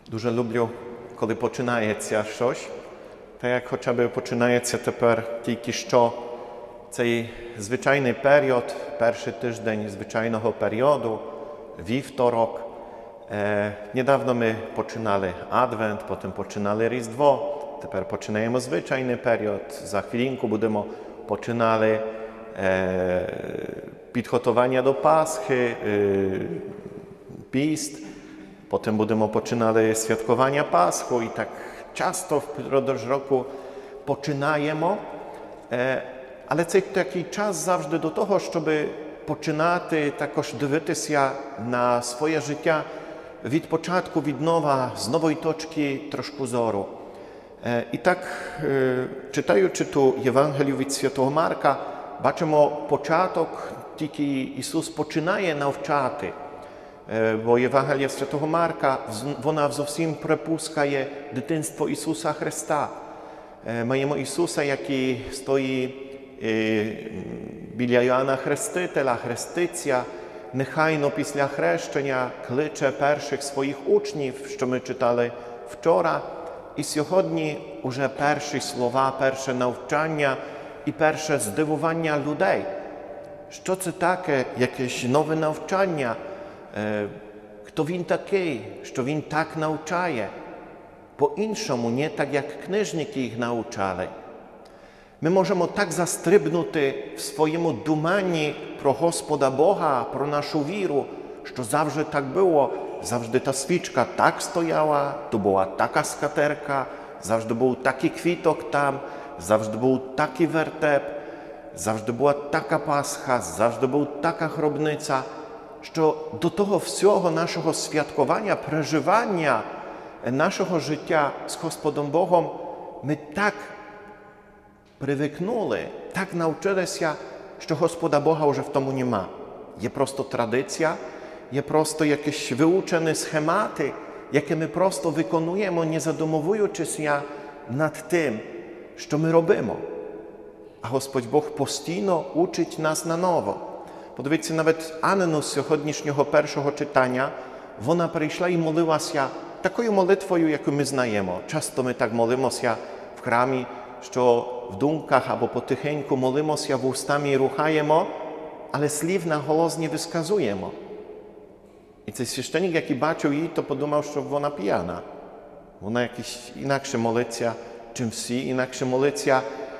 Дуже люблю, коли починається щось. Та як хоча б починається тепер тільки що цей звичайний період, перший тиждень звичайного періоду, вівторок. Niedawno ми починали Адвент, потім починали Різдво, тепер починаємо звичайний період. За хвилинку будемо починали підготування до Пасхи, піст. Potem будемо починали святкування Пасху і так часто впродовж року починаємо. Але це такий час завжди до того, щоб починати також дивитися на своє життя від початку, від нова, з нової точки трошку зору. І так, читаючи ту Євангелію від Святого Марка, бачимо початок, тільки Ісус починає навчати. Бо Євангелія Святого Марка, вона зовсім припускає дитинство Ісуса Христа. Маємо Ісуса, який стоїть біля Йоанна Хрестителя, хреститься, нехайно після хрещення кличе перших своїх учнів, що ми читали вчора. І сьогодні вже перші слова, перше навчання і перше здивування людей. Що це таке, якесь нове навчання? Хто він такий, що він так навчає? По-іншому, не так, як книжники їх навчали. Ми можемо так застрибнути в своєму думанні про Господа Бога, про нашу віру, що завжди так було, завжди та свічка так стояла, то була така скатерка, завжди був такий квіток там, завжди був такий вертеп, завжди була така Пасха, завжди була така гробниця, що до того всього нашого святкування, переживання нашого життя з Господом Богом ми так привикнули, так навчилися, що Господа Бога вже в тому нема. Є просто традиція, є просто якісь вивчені схемати, які ми просто виконуємо, не задумуючися над тим, що ми робимо. А Господь Бог постійно учить нас наново. Подивіться, навіть Анну з сьогоднішнього першого читання, вона прийшла і молилася такою молитвою, яку ми знаємо. Часто ми так молимося в храмі, що в думках або потихеньку молимося, вустами рухаємо, але слів на голос не висказуємо. І цей священник, який бачив її, то подумав, що вона п'яна. Вона якось інакше молиться, чим всі, інакше молиться,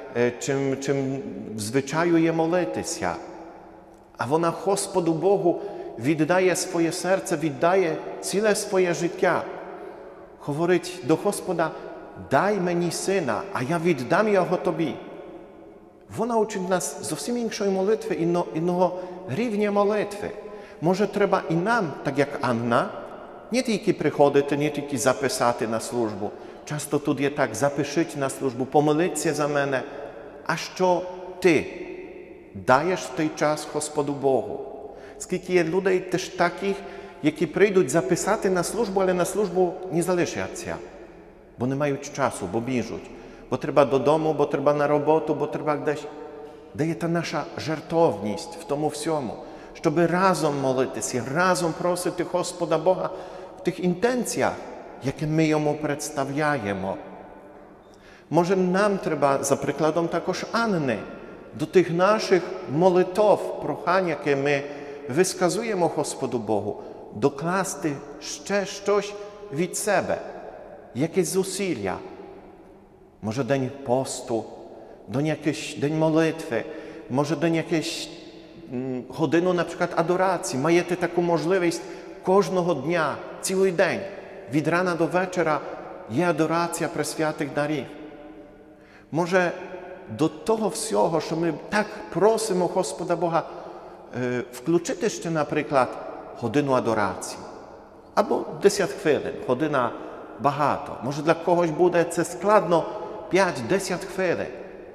чим в звичаю є молитися. А вона Господу Богу віддає своє серце, віддає ціле своє життя. Говорить до Господа: дай мені сина, а я віддам його тобі. Вона учить нас зовсім іншої молитви, інного рівня молитви. Може, треба і нам, так як Анна, не тільки приходити, не тільки записати на службу. Часто тут є так: запишіть на службу, помоліться за мене. А що ти даєш в той час Господу Богу? Скільки є людей теж таких, які прийдуть записати на службу, але на службу не залишаться, бо не мають часу, бо біжуть, бо треба додому, бо треба на роботу, бо треба десь. Де є та наша жертовність в тому всьому, щоб разом молитися, разом просити Господа Бога в тих інтенціях, які ми йому представляємо. Може, нам треба, за прикладом також Анни, до тих наших молитов, прохань, які ми висказуємо Господу Богу, докласти ще щось від себе, якесь зусилля. Може, день посту, якийсь день молитви, може, день якийсь годину, наприклад, адорації. Маєте таку можливість кожного дня, цілий день, від рана до вечора є адорація пресвятих дарів. Може, до того всього, що ми так просимо Господа Бога, включити ще, наприклад, годину адорації. Або 10 хвилин, година багато. Може, для когось буде це складно 5-10 хвилин.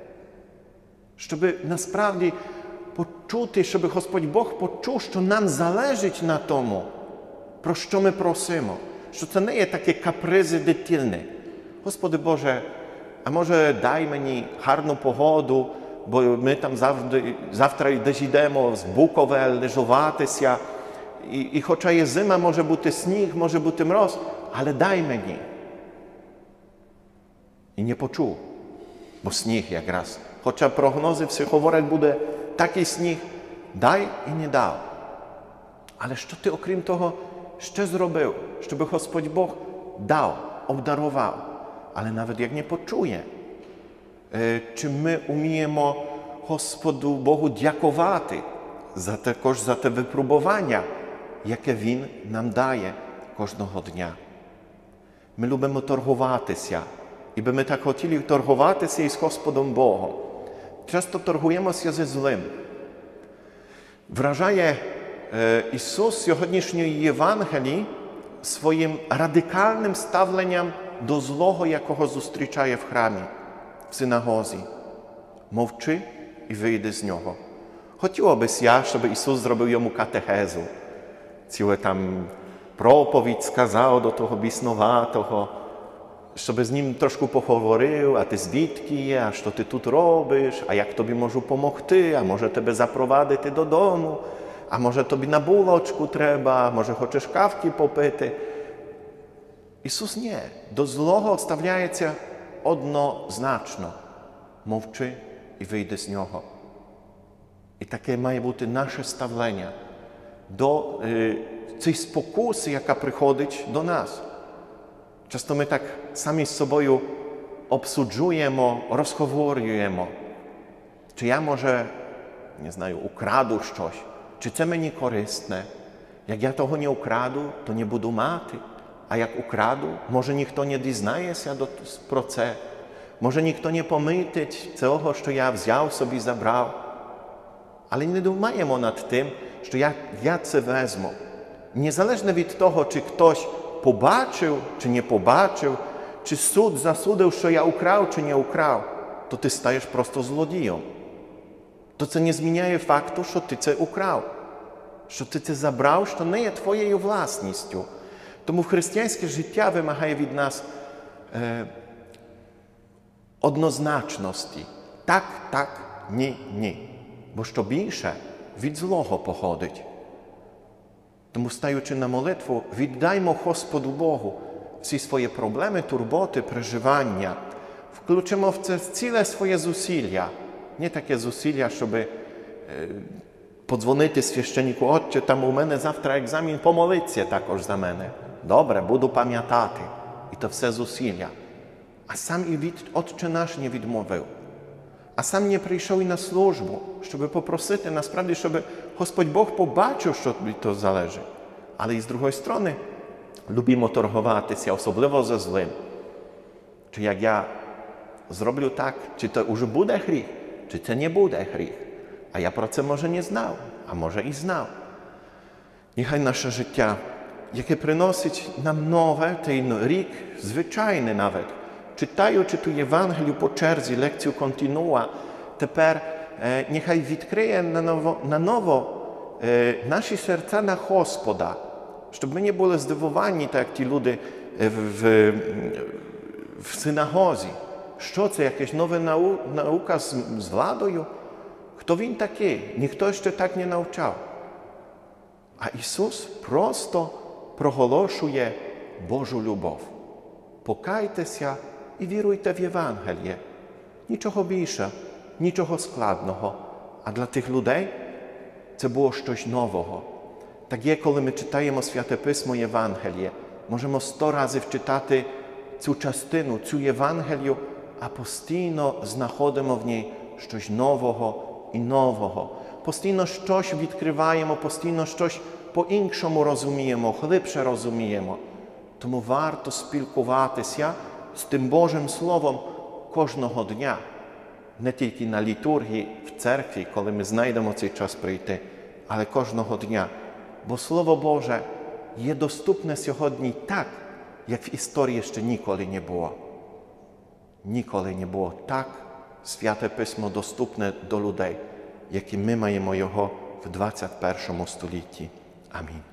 Щоб насправді почути, щоб Господь Бог почув, що нам залежить на тому, про що ми просимо. Що це не є такі капризи дитини. Господи Боже, а може дай мені гарну погоду, бо ми там завтра десь йдемо з Буковель лежуватися, і хоча є зима, може бути сніг, може бути мороз, але дай мені. І не почув, бо сніг якраз. Хоча прогнози всі говорять, буде такий сніг, дай і не дав. Але що ти, окрім того, ще зробив, щоб Господь Бог дав, обдарував? Але навіть як не почує, чи ми вміємо Господу Богу дякувати також за те випробування, яке Він нам дає кожного дня. Ми любимо торгуватися, і би ми так хотіли торгуватися із Господом Богом. Часто торгуємося зі злим. Вражає Ісус сьогоднішньої Євангелії своїм радикальним ставленням до злого, якого зустрічає в храмі, в синагозі. Мовчи і вийди з нього. Хотілося я, щоб Ісус зробив йому катехезу. Ціле там проповідь сказав до того біснуватого, щоб з ним трошки поговорив, а ти звідки є, а що ти тут робиш, а як тобі можу помогти, а може тебе запровадити додому, а може тобі на булочку треба, може хочеш кавки попити. Ісус ні, до злого ставляється однозначно. Мовчи і вийди з нього. І таке має бути наше ставлення до цієї спокуси, яка приходить до нас. Часто ми так самі з собою обсуджуємо, розговорюємо. Чи я, може, не знаю, украду щось, чи це мені корисне. Як я того не украду, то не буду мати. А як украду, може ніхто не дізнається про це. Може ніхто не помітить цього, що я взяв собі, забрав. Але не думаємо над тим, що я це візьму. Незалежно від того, чи хтось побачив, чи не побачив, чи суд засудив, що я украв, чи не украв, то ти стаєш просто злодієм. То це не зміняє факту, що ти це украв, що ти це забрав, що не є твоєю власністю. Тому християнське життя вимагає від нас однозначності. Так, так, ні, ні. Бо що більше, від злого походить. Тому, стаючи на молитву, віддаймо Господу Богу всі свої проблеми, турботи, переживання. Включимо в це ціле своє зусилля. Не таке зусилля, щоб подзвонити священнику: «Отче, там у мене завтра екзамен, помолиться також за мене». Добре, буду пам'ятати. І то все зусилля. А сам і від Отче наш не відмовив. А сам не прийшов і на службу, щоб попросити, насправді, щоб Господь Бог побачив, що від того залежить. Але і з другої сторони, любимо торгуватися, особливо за злим. Чи як я зроблю так, чи це вже буде гріх, чи це не буде гріх. А я про це, може, не знав, а може і знав. Нехай наше життя, яке приносить нам нове, той рік, звичайний навіть, читаючи ту Євангелію по черзі, лекцію континуа, тепер нехай відкриє наново наші серця на Господа, щоб ми не були здивовані, так як ті люди в синагозі. Що це, якась нова наука з владою? Хто він такий? Ніхто ще так не навчав. А Ісус просто проголошує Божу любов. Покайтеся і віруйте в Євангеліє. Нічого більше, нічого складного. А для тих людей це було щось нового. Так є, коли ми читаємо Святе Письмо Євангеліє, можемо 100 разів читати цю частину, цю Євангелію, а постійно знаходимо в ній щось нового і нового. Постійно щось відкриваємо, постійно щось по-іншому розуміємо, глибше розуміємо. Тому варто спілкуватися з тим Божим Словом кожного дня. Не тільки на літургії, в церкві, коли ми знайдемо цей час прийти, але кожного дня. Бо Слово Боже є доступне сьогодні так, як в історії ще ніколи не було. Ніколи не було так Святе Письмо доступне до людей, як і ми маємо його в 21 столітті. Амінь.